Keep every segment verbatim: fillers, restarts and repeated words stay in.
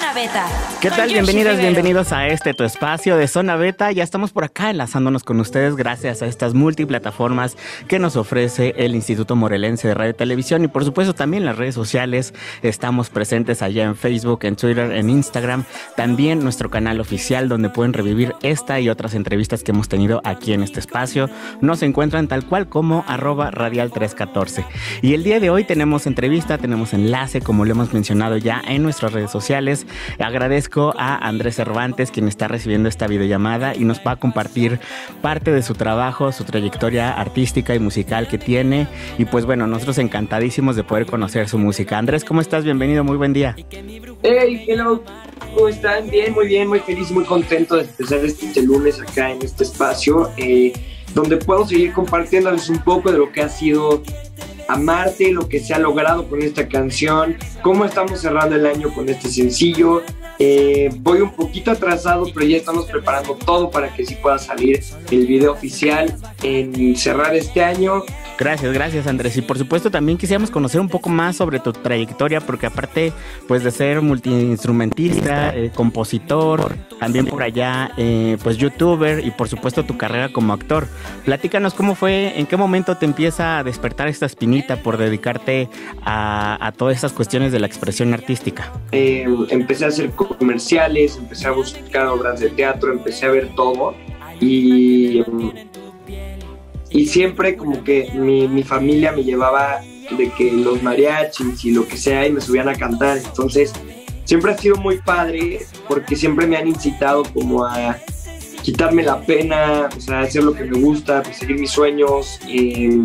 Zona Beta. ¿Qué tal? Bienvenidas, bienvenidos a este tu espacio de Zona Beta. Ya estamos por acá enlazándonos con ustedes gracias a estas multiplataformas que nos ofrece el Instituto Morelense de Radio y Televisión y por supuesto también las redes sociales. Estamos presentes allá en Facebook, en Twitter, en Instagram. También nuestro canal oficial donde pueden revivir esta y otras entrevistas que hemos tenido aquí en este espacio. Nos encuentran tal cual como arroba radial trescientos catorce. Y el día de hoy tenemos entrevista, tenemos enlace como lo hemos mencionado ya en nuestras redes sociales. Agradezco a Andrés Cervantes quien está recibiendo esta videollamada y nos va a compartir parte de su trabajo, su trayectoria artística y musical que tiene y pues bueno, nosotros encantadísimos de poder conocer su música. Andrés, ¿cómo estás? Bienvenido, muy buen día. Hey, hello, ¿cómo están? Bien, muy bien, muy feliz, muy contento de empezar este lunes acá en este espacio eh, donde puedo seguir compartiéndoles un poco de lo que ha sido Amarte, lo que se ha logrado con esta canción, cómo estamos cerrando el año con este sencillo. Eh, voy un poquito atrasado, pero ya estamos preparando todo para que sí pueda salir el video oficial en cerrar este año. Gracias, gracias Andrés. Y por supuesto también quisiéramos conocer un poco más sobre tu trayectoria, porque aparte pues de ser multiinstrumentista, eh, compositor, también por allá eh, pues youtuber y por supuesto tu carrera como actor. Platícanos cómo fue, en qué momento te empieza a despertar esta espinita por dedicarte a, a todas estas cuestiones de la expresión artística. Eh, empecé a hacer comerciales, empecé a buscar obras de teatro, empecé a ver todo y... Y siempre como que mi, mi familia me llevaba de que los mariachis y lo que sea y me subían a cantar. Entonces siempre ha sido muy padre porque siempre me han incitado como a quitarme la pena, o sea, hacer lo que me gusta, perseguir mis sueños. Eh,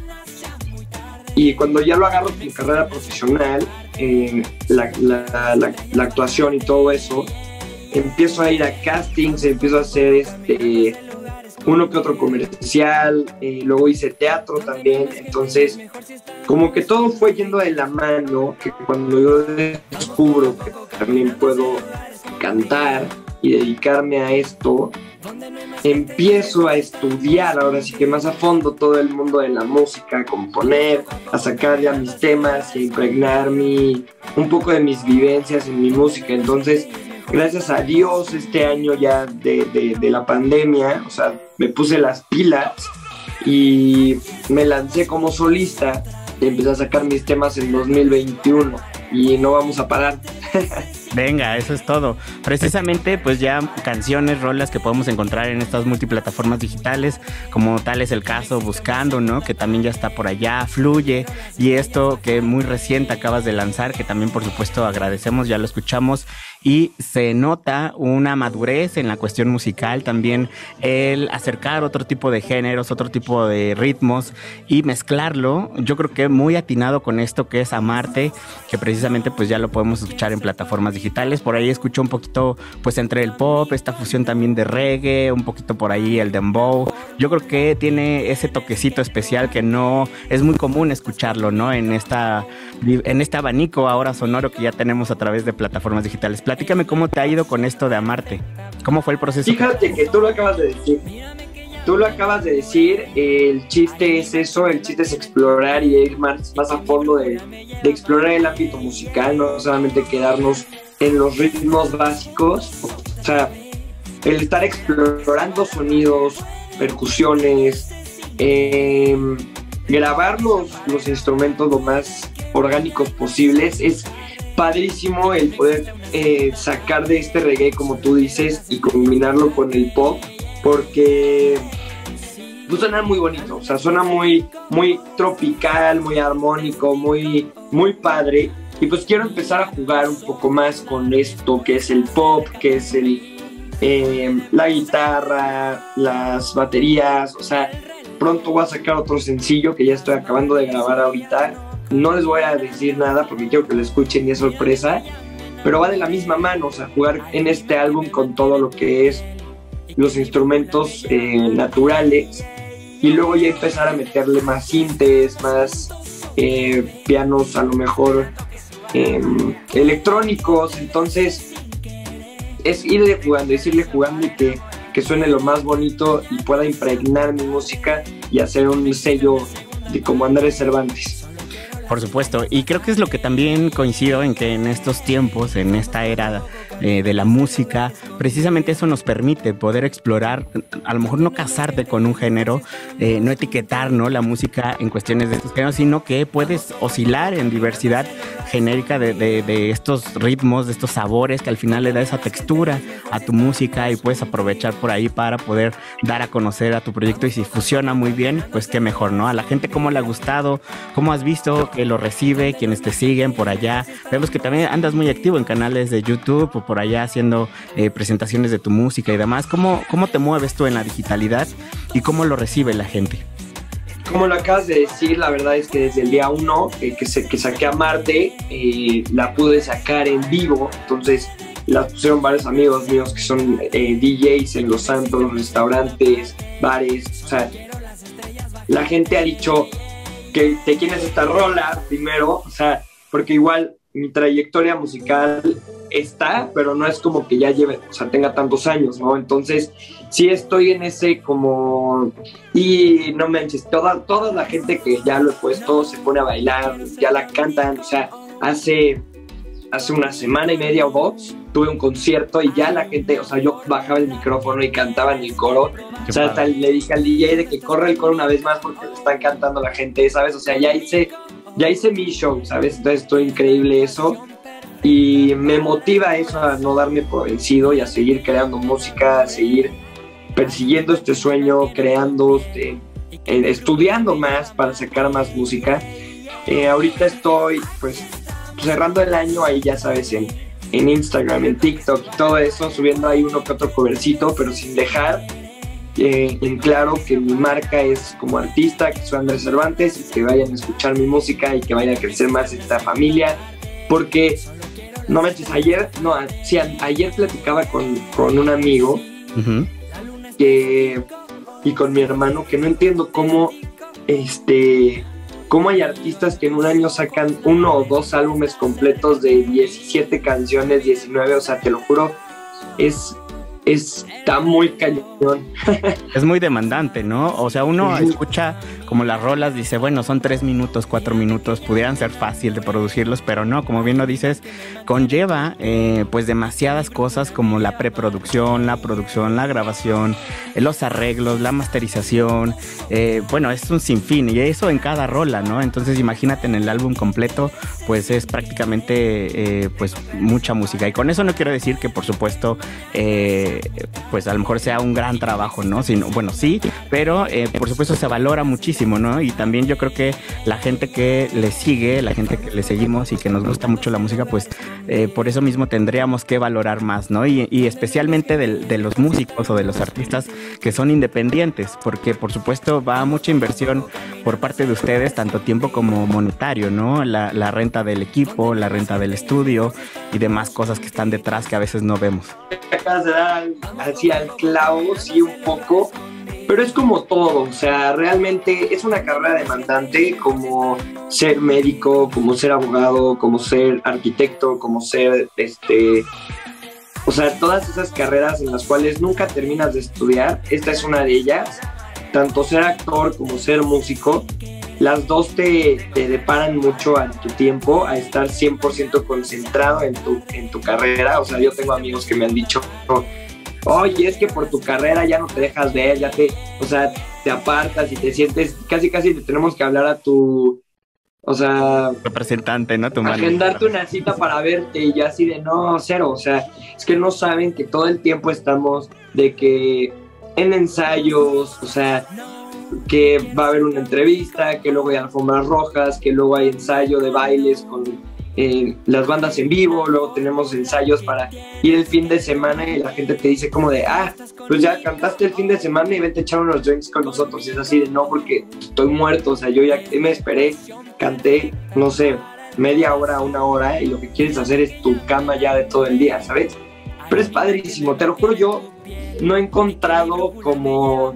y cuando ya lo agarro como carrera profesional, eh, la, la, la, la actuación y todo eso, empiezo a ir a castings, empiezo a hacer este... uno que otro comercial, eh, luego hice teatro también, entonces como que todo fue yendo de la mano, que cuando yo descubro que también puedo cantar y dedicarme a esto, empiezo a estudiar ahora sí que más a fondo todo el mundo de la música, a componer, a sacar ya mis temas y a impregnar mi, un poco de mis vivencias en mi música, entonces gracias a Dios este año ya de, de, de la pandemia, o sea, me puse las pilas y me lancé como solista y empecé a sacar mis temas en dos mil veintiuno y no vamos a parar. Venga, eso es todo. Precisamente, pues ya canciones, rolas que podemos encontrar en estas multiplataformas digitales, como tal es el caso Buscando, ¿no? Que también ya está por allá, Fluye, y esto que muy reciente acabas de lanzar, que también por supuesto agradecemos, ya lo escuchamos, y se nota una madurez en la cuestión musical, también el acercar otro tipo de géneros, otro tipo de ritmos y mezclarlo, yo creo que muy atinado con esto que es Amarte, que precisamente pues ya lo podemos escuchar en plataformas digitales. Por ahí escucho un poquito pues entre el pop, esta fusión también de reggae, un poquito por ahí el dembow. Yo creo que tiene ese toquecito especial que no es muy común escucharlo, ¿no? En esta en este abanico ahora sonoro que ya tenemos a través de plataformas digitales. Platícame cómo te ha ido con esto de Amarte. ¿Cómo fue el proceso? Fíjate que tú lo acabas de decir. Tú lo acabas de decir, el chiste es eso, el chiste es explorar y ir más, más a fondo de, de explorar el ámbito musical, no solamente quedarnos en los ritmos básicos, o sea, el estar explorando sonidos, percusiones, eh, grabar los, los instrumentos lo más orgánicos posibles, es padrísimo el poder eh, sacar de este reggae, como tú dices, y combinarlo con el pop, porque pues, suena muy bonito, o sea, suena muy, muy tropical, muy armónico, muy, muy padre, y pues quiero empezar a jugar un poco más con esto que es el pop, que es el, eh, la guitarra, las baterías, o sea, pronto voy a sacar otro sencillo que ya estoy acabando de grabar ahorita. No les voy a decir nada porque quiero que lo escuchen y es sorpresa, pero va de la misma mano, o sea, jugar en este álbum con todo lo que es los instrumentos eh, naturales y luego ya empezar a meterle más sintes, más eh, pianos a lo mejor eh, electrónicos, entonces es irle jugando, es irle jugando y que, que suene lo más bonito y pueda impregnar mi música y hacer un sello de como Andrés Cervantes. Por supuesto, y creo que es lo que también coincido en que en estos tiempos, en esta era eh, de la música, precisamente eso nos permite poder explorar, a lo mejor no casarte con un género, eh, no etiquetar, ¿no?, la música en cuestiones de estos géneros, sino que puedes oscilar en diversidad genérica de, de, de estos ritmos, de estos sabores, que al final le da esa textura a tu música y puedes aprovechar por ahí para poder dar a conocer a tu proyecto, y si funciona muy bien, pues qué mejor, ¿no? A la gente cómo le ha gustado, cómo has visto que lo recibe, quienes te siguen por allá. Vemos que también andas muy activo en canales de YouTube o por allá haciendo eh, presentaciones de tu música y demás. ¿Cómo, cómo te mueves tú en la digitalidad y cómo lo recibe la gente? Como lo acabas de decir, la verdad es que desde el día uno eh, que, se, que saqué a Marte, eh, la pude sacar en vivo, entonces la pusieron varios amigos míos que son eh, D Js en los santos, restaurantes, bares, o sea, la gente ha dicho que te quieres esta rola primero, o sea, porque igual mi trayectoria musical está, pero no es como que ya lleve, o sea, tenga tantos años, ¿no? Entonces, sí estoy en ese como... Y no manches, toda, toda la gente que ya lo he puesto se pone a bailar, ya la cantan, o sea, hace... Hace una semana y media o dos tuve un concierto y ya la gente, o sea, yo bajaba el micrófono y cantaba en el coro. Qué o sea, hasta le dije al D J de que corre el coro una vez más porque le están cantando la gente, ¿sabes? O sea, ya hice, ya hice mi show, ¿sabes? Entonces, esto es increíble eso. Y me motiva eso a no darme por vencido y a seguir creando música, a seguir persiguiendo este sueño, creando, este, eh, estudiando más para sacar más música. Eh, ahorita estoy, pues, cerrando el año ahí, ya sabes, en, en Instagram, en TikTok y todo eso, subiendo ahí uno que otro covercito, pero sin dejar eh, en claro que mi marca es como artista, que soy Andrés Cervantes, y que vayan a escuchar mi música y que vaya a crecer más esta familia, porque no manches, ayer, no, sí, ayer platicaba con, con un amigo uh-huh. que, y con mi hermano, que no entiendo cómo este cómo hay artistas que en un año sacan uno o dos álbumes completos de diecisiete canciones, diecinueve, o sea, te lo juro, es, está muy cañón. Es muy demandante, ¿no? O sea, uno sí. escucha como las rolas, dice, bueno, son tres minutos, cuatro minutos, pudieran ser fácil de producirlos, pero no, como bien lo dices, conlleva eh, pues demasiadas cosas como la preproducción, la producción, la grabación, eh, los arreglos, la masterización, eh, bueno, es un sinfín, y eso en cada rola, ¿no? Entonces imagínate en el álbum completo, pues es prácticamente eh, pues mucha música, y con eso no quiero decir que por supuesto eh, pues a lo mejor sea un gran trabajo, ¿no? Sino, bueno, sí, pero eh, por supuesto se valora muchísimo, ¿no? Y también yo creo que la gente que le sigue, la gente que le seguimos y que nos gusta mucho la música, pues eh, por eso mismo tendríamos que valorar más, ¿no? Y, y especialmente de, de los músicos o de los artistas que son independientes, porque por supuesto va mucha inversión por parte de ustedes, tanto tiempo como monetario, ¿no? La, la renta del equipo, la renta del estudio y demás cosas que están detrás que a veces no vemos. Acabas de dar así al clavo, sí, un poco, pero es como todo, o sea, realmente es una carrera demandante, como ser médico, como ser abogado, como ser arquitecto, como ser, este, o sea, todas esas carreras en las cuales nunca terminas de estudiar, esta es una de ellas, tanto ser actor como ser músico, las dos te, te deparan mucho a tu tiempo, a estar cien por ciento concentrado en tu, en tu carrera. O sea, yo tengo amigos que me han dicho, oye, es que por tu carrera ya no te dejas ver, ya te, o sea, te apartas y te sientes, casi casi te tenemos que hablar a tu, o sea, representante, ¿no? Tu agendarte una cita para verte, y yo así de, no, cero, o sea, es que no saben que todo el tiempo estamos de que en ensayos, o sea, que va a haber una entrevista, que luego hay alfombras rojas, que luego hay ensayo de bailes con eh, las bandas en vivo, luego tenemos ensayos para ir el fin de semana y la gente te dice como de, ah, pues ya cantaste el fin de semana y vete a echar unos drinks con nosotros, y es así de, no, porque estoy muerto, o sea, yo ya me esperé, canté, no sé, media hora, una hora, y lo que quieres hacer es tu cama ya de todo el día, ¿sabes? Pero es padrísimo, te lo juro, yo no he encontrado como...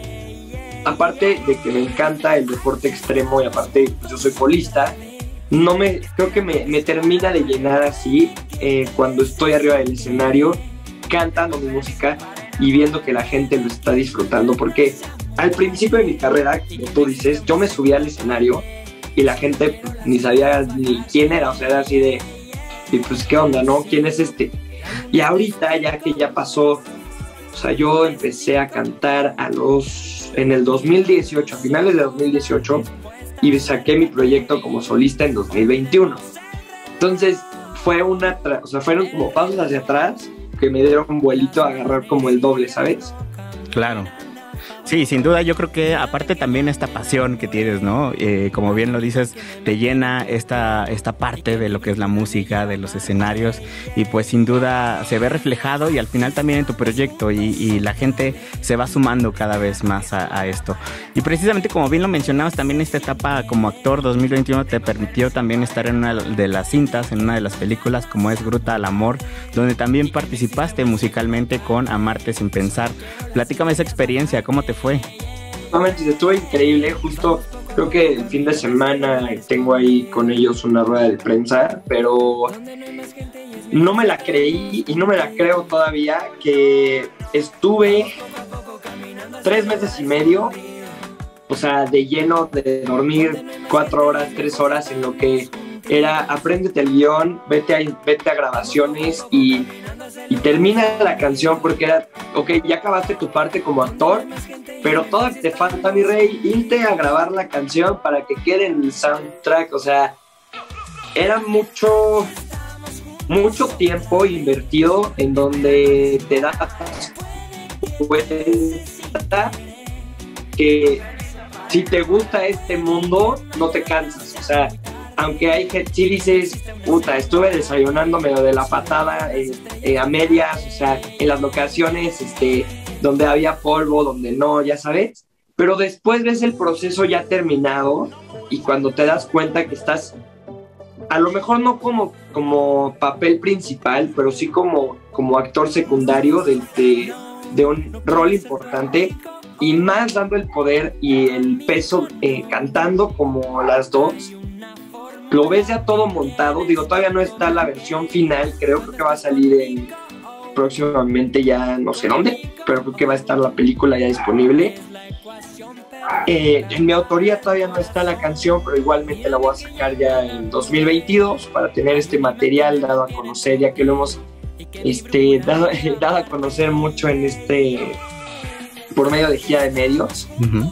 Aparte de que me encanta el deporte extremo y aparte pues, yo soy polista, no me, creo que me, me termina de llenar así eh, cuando estoy arriba del escenario cantando mi música y viendo que la gente lo está disfrutando, porque al principio de mi carrera, como tú dices, yo me subía al escenario y la gente pues, ni sabía ni quién era, o sea, era así de, y pues qué onda, ¿no? ¿Quién es este? Y ahorita, ya que ya pasó, o sea, yo empecé a cantar a los, en el dos mil dieciocho, a finales de dos mil dieciocho, y saqué mi proyecto como solista en dos mil veintiuno. Entonces, fue una, tra- o sea, fueron como pasos hacia atrás que me dieron un vuelito a agarrar como el doble, ¿sabes? Claro. Sí, sin duda yo creo que aparte también esta pasión que tienes, ¿no? Eh, como bien lo dices, te llena esta, esta parte de lo que es la música, de los escenarios y pues sin duda se ve reflejado y al final también en tu proyecto y, y la gente se va sumando cada vez más a, a esto. Y precisamente como bien lo mencionabas, también esta etapa como actor dos mil veintiuno te permitió también estar en una de las cintas, en una de las películas como es Gruta al Amor, donde también participaste musicalmente con Amarte sin pensar. Platícame esa experiencia, ¿cómo te fue? No manches, estuvo increíble. Justo creo que el fin de semana tengo ahí con ellos una rueda de prensa, pero no me la creí y no me la creo todavía que estuve tres meses y medio, o sea, de lleno de dormir cuatro horas, tres horas en lo que era apréndete el guión, vete a, vete a grabaciones y, y termina la canción porque era, ok, ya acabaste tu parte como actor, pero todavía te falta, mi rey, irte a grabar la canción para que quede en el soundtrack. O sea, era mucho, mucho tiempo invertido en donde te das cuenta que si te gusta este mundo, no te cansas. O sea, aunque hay gente, si dices, puta, estuve desayunando medio de la patada eh, eh, a medias, o sea, en las locaciones este, donde había polvo, donde no, ya sabes, pero después ves el proceso ya terminado y cuando te das cuenta que estás, a lo mejor no como, como papel principal, pero sí como, como actor secundario de, de, de un rol importante y más dando el poder y el peso eh, cantando como las dos. Lo ves ya todo montado, digo, todavía no está la versión final, creo, creo que va a salir en, próximamente ya no sé dónde, pero creo que va a estar la película ya disponible. Eh, en mi autoría todavía no está la canción, pero igualmente la voy a sacar ya en dos mil veintidós para tener este material dado a conocer, ya que lo hemos este, dado, dado a conocer mucho en este, por medio de gira de medios. Uh-huh.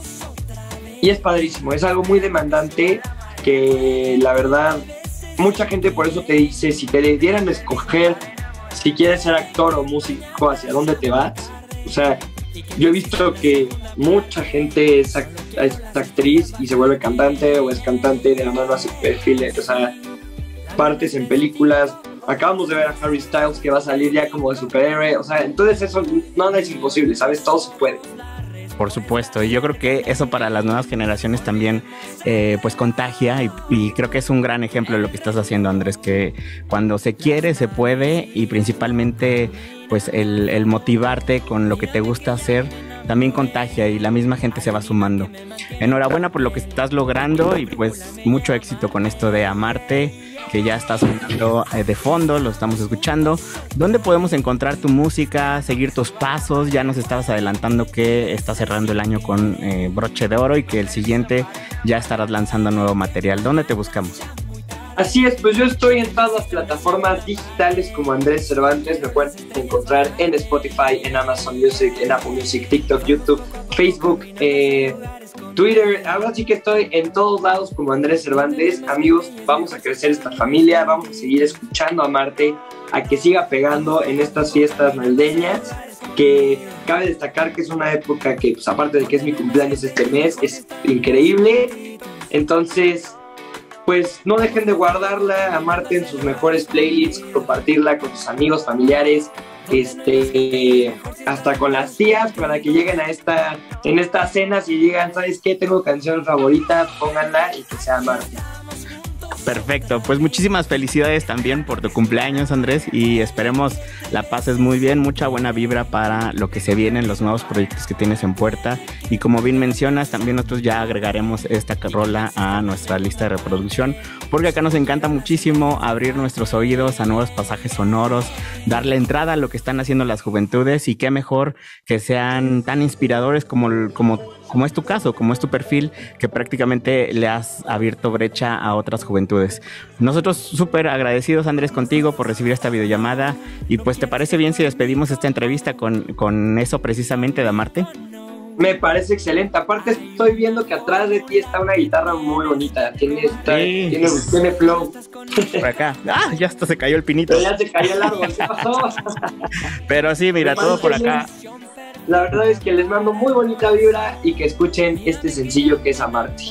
Y es padrísimo, es algo muy demandante que la verdad mucha gente por eso te dice, si te dieran a escoger si quieres ser actor o músico, hacia dónde te vas. O sea, yo he visto que mucha gente es, act- es actriz y se vuelve cantante, o es cantante de la mano hace perfiles, o sea, partes en películas. Acabamos de ver a Harry Styles que va a salir ya como de superhéroe, o sea, entonces eso nada es imposible, ¿sabes? Todo se puede. Por supuesto, y yo creo que eso para las nuevas generaciones también eh, pues contagia y, y creo que es un gran ejemplo de lo que estás haciendo, Andrés, que cuando se quiere se puede y principalmente pues el, el motivarte con lo que te gusta hacer también contagia y la misma gente se va sumando. Enhorabuena por lo que estás logrando y pues mucho éxito con esto de Amarte, que ya está sonando eh, de fondo, lo estamos escuchando. ¿Dónde podemos encontrar tu música, seguir tus pasos? Ya nos estabas adelantando que estás cerrando el año con eh, broche de oro y que el siguiente ya estarás lanzando nuevo material. ¿Dónde te buscamos? Así es, pues yo estoy en todas las plataformas digitales como Andrés Cervantes. Me pueden encontrar en Spotify, en Amazon Music, en Apple Music, TikTok, YouTube, Facebook, eh, Twitter. Ahora sí que estoy en todos lados como Andrés Cervantes. Amigos, vamos a crecer esta familia, vamos a seguir escuchando a Marte, a que siga pegando en estas fiestas navideñas, que cabe destacar que es una época que, pues, aparte de que es mi cumpleaños este mes, es increíble. Entonces, pues no dejen de guardarla a Marte en sus mejores playlists, compartirla con sus amigos, familiares, este, hasta con las tías, para que lleguen a esta, en estas cenas y digan, ¿sabes qué? Tengo canción favorita, pónganla y que sea Marte. Perfecto, pues muchísimas felicidades también por tu cumpleaños, Andrés, y esperemos la pases muy bien, mucha buena vibra para lo que se viene, los nuevos proyectos que tienes en puerta, y como bien mencionas, también nosotros ya agregaremos esta rola a nuestra lista de reproducción, porque acá nos encanta muchísimo abrir nuestros oídos a nuevos pasajes sonoros, darle entrada a lo que están haciendo las juventudes, y qué mejor que sean tan inspiradores como, como como es tu caso, como es tu perfil, que prácticamente le has abierto brecha a otras juventudes. Nosotros súper agradecidos, Andrés, contigo por recibir esta videollamada. Y pues, ¿te parece bien si despedimos esta entrevista con, con eso precisamente, Damarte? Me parece excelente. Aparte estoy viendo que atrás de ti está una guitarra muy bonita. Tiene, está, sí. tiene, tiene flow. Por acá. Ah, ya hasta se cayó el pinito. Pero ya se cayó el árbol. ¿Qué pasó? Pero sí, mira, todo por acá. La verdad es que les mando muy bonita vibra y que escuchen este sencillo que es Amarte.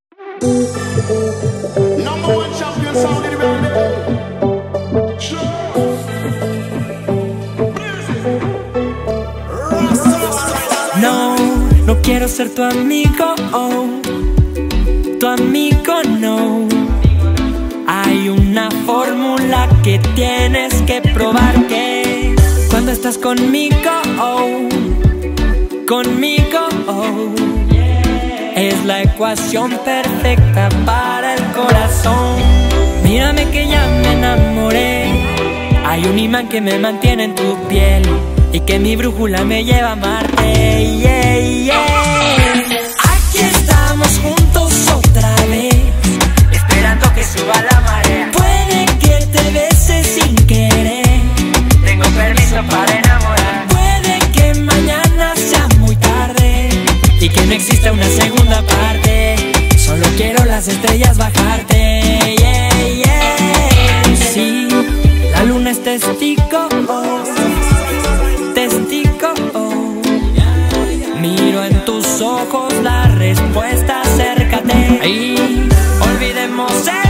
No, no quiero ser tu amigo, oh, tu amigo no. Hay una fórmula que tienes que probar, que cuando estás conmigo, oh, conmigo, oh, es la ecuación perfecta para el corazón. Mírame que ya me enamoré. Hay un imán que me mantiene en tu piel y que mi brújula me lleva a amarte, yeah, yeah. Aquí estamos juntos otra vez, esperando que suba la marea. Puede que te bese sin querer, tengo permiso para enamorar. Puede que mañana sea muy tarde y que no exista una segunda parte. Solo quiero las estrellas bajarte, yeah, yeah. Sí, la luna es testigo, oh, testigo, oh. Miro en tus ojos la respuesta, acércate y olvidemos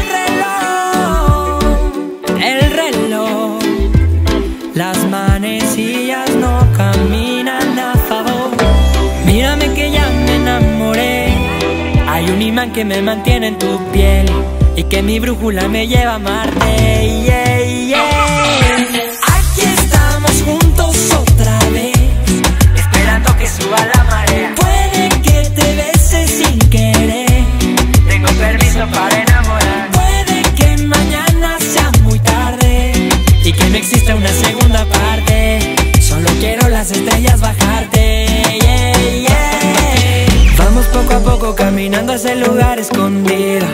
el reloj, el reloj. Las manecillas no caminan a favor. Mírame que ya me enamoré. Hay un imán que me mantiene en tu piel y que mi brújula me lleva a amarte, yeah, yeah. Aquí estamos juntos otra vez, esperando que suba la marea. Puede que te bese sin querer, tengo permiso para enamorar. Puede que mañana sea muy tarde y que no exista una segunda parte. Solo quiero las estrellas bajarte, yeah, yeah. Vamos poco a poco caminando hacia el lugar escondido,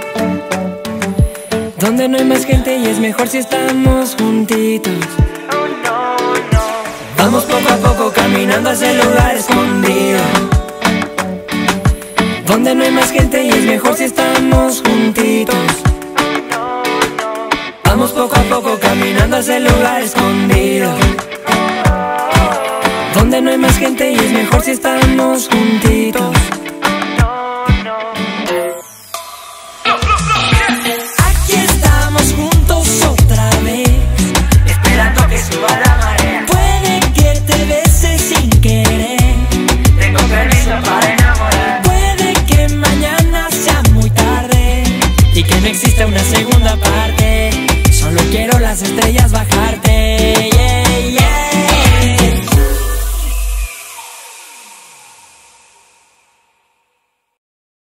donde no hay más gente y es mejor si estamos juntitos. Vamos poco a poco caminando hacia el lugar escondido, donde no hay más gente y es mejor si estamos juntitos. Vamos poco a poco caminando hacia el lugar escondido, donde no hay más gente y es mejor si estamos juntitos. Aquí estamos juntos otra vez, esperando que suba la marea. Puede que te bese sin querer, tengo permiso para enamorar. Puede que mañana sea muy tarde y que no exista una segunda parte. Solo quiero las estrellas bajarte,